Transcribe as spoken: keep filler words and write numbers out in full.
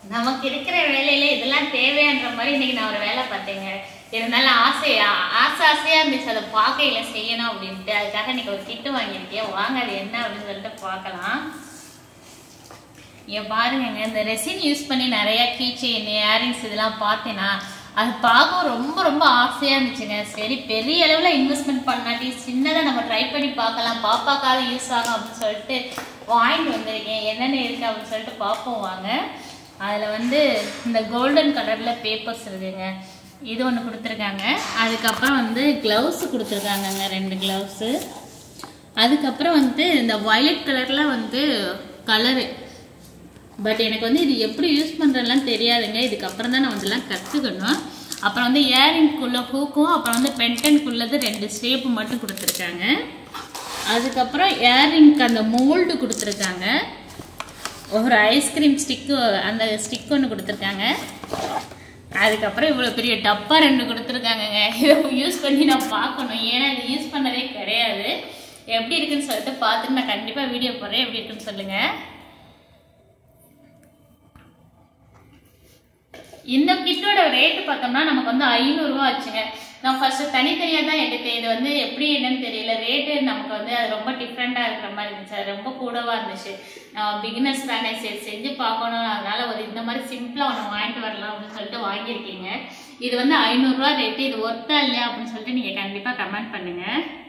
நமக்கு இருக்கிற வேலையில இதெல்லாம் தேவையான்ற மாதிரி இன்னைக்கு நான் ஒரு வேலை பார்த்தேங்க. இருந்தாலும் ஆசை ஆசை ஆசையா இருந்துச்சு அதை பார்க்கையில செய்யணும் அப்படின்ட்டு. அதுக்காக இன்னைக்கு ஒரு கிட்டு வாங்கியிருக்கேன். வாங்க அது என்ன அப்படின்னு சொல்லிட்டு பார்க்கலாம். இங்க பாருங்க, இந்த ரெசின் யூஸ் பண்ணி நிறைய கீ செயின் இயரிங்ஸ் இதெல்லாம் பார்த்தேன்னா அது பார்க்க ரொம்ப ரொம்ப ஆசையா இருந்துச்சுங்க. சரி பெரிய அளவுல இன்வெஸ்ட்மெண்ட் பண்ணாட்டி சின்னதா நம்ம ட்ரை பண்ணி பார்க்கலாம், பாப்பாக்காக யூஸ் ஆகும் அப்படின்னு சொல்லிட்டு வாங்கிட்டு வந்திருக்கேன். என்னென்ன இருக்கு அப்படின்னு சொல்லிட்டு பார்ப்போம் வாங்க. அதில் வந்து இந்த கோல்டன் கலரில் பேப்பர்ஸ் இருக்குங்க, இது ஒன்று கொடுத்துருக்காங்க. அதுக்கப்புறம் வந்து க்ளவுஸ் கொடுத்துருக்காங்கங்க, ரெண்டு க்ளவுஸு. அதுக்கப்புறம் வந்து இந்த வயலட் கலரில் வந்து கலரு. பட் எனக்கு வந்து இது எப்படி யூஸ் பண்ணுறதுலாம் தெரியாதுங்க. இதுக்கப்புறம் தான் நான் இதெல்லாம் கற்றுக்கணும். அப்புறம் வந்து இயரிங்குள்ளே ஹூக்கும் அப்புறம் வந்து பென்டன்குள்ளது ரெண்டு ஸ்டேப்பு மட்டும் கொடுத்துருக்காங்க. அதுக்கப்புறம் இயரிங்க்கு அந்த மோல்டு கொடுத்துருக்காங்க. ஒரு ஐஸ்கிரீம் ஸ்டிக்கு, அந்த ஸ்டிக் ஒன்று கொடுத்துருக்காங்க. அதுக்கப்புறம் இவ்வளோ பெரிய டப்பா ரெண்டு கொடுத்துருக்காங்கங்க. இதை யூஸ் பண்ணி நான் பார்க்கணும், ஏன்னா இது யூஸ் பண்ணதே கிடையாது. எப்படி இருக்குன்னு சொல்லிட்டு பார்த்துட்டு நான் கண்டிப்பாக வீடியோ போடுறேன். எப்படி இருக்குன்னு சொல்லுங்கள். இந்த கிட்டோட ரேட்டு பார்த்தோம்னா நமக்கு வந்து ஐநூறுரூவா ஆச்சுங்க. நான் ஃபர்ஸ்ட் தனித்தனியாக தான் எடுத்தேன். இது வந்து எப்படி என்னன்னு தெரியல, ரேட்டு நமக்கு வந்து அது ரொம்ப டிஃப்ரெண்டாக இருக்கிற மாதிரி இருந்துச்சு. அது ரொம்ப கூடவா இருந்துச்சு. நான் பிகினர்ஸ் தானே, சரி செஞ்சு பார்க்கணும், அதனால ஒரு இந்த மாதிரி சிம்பிளாக ஒன்று வாங்கிட்டு வரலாம் அப்படின்னு சொல்லிட்டு வாங்கியிருக்கீங்க. இது வந்து ஐநூறுரூவா ரேட்டு. இது ஒர்த்தா இல்லையா அப்படின்னு சொல்லிட்டு நீங்கள் கண்டிப்பாக கமெண்ட் பண்ணுங்கள்.